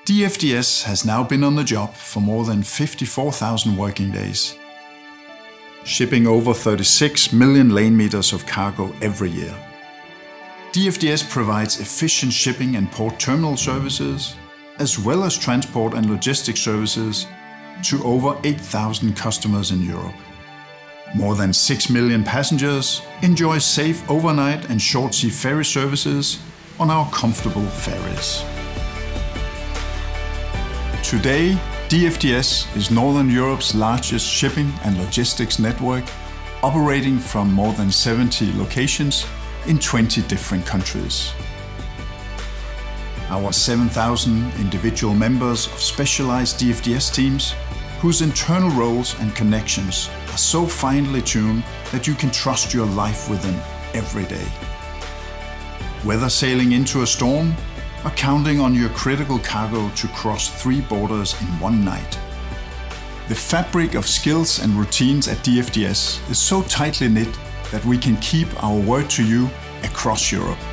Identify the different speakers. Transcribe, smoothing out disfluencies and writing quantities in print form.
Speaker 1: Dfds has now been on the job for more than 54,000 working days, shipping over 36 million lane meters of cargo every year. Dfds provides efficient shipping and port terminal services, as well as transport and logistics services to over 8,000 customers in Europe. More than 6 million passengers enjoy safe overnight and short sea ferry services on our comfortable ferries. Today, Dfds is Northern Europe's largest shipping and logistics network, operating from more than 70 locations in 20 different countries. Our 7,000 individual members of specialized Dfds teams, whose internal roles and connections are so finely tuned that you can trust your life with them every day. Whether sailing into a storm or counting on your critical cargo to cross 3 borders in one night. The fabric of skills and routines at Dfds is so tightly knit that we can keep our word to you across Europe.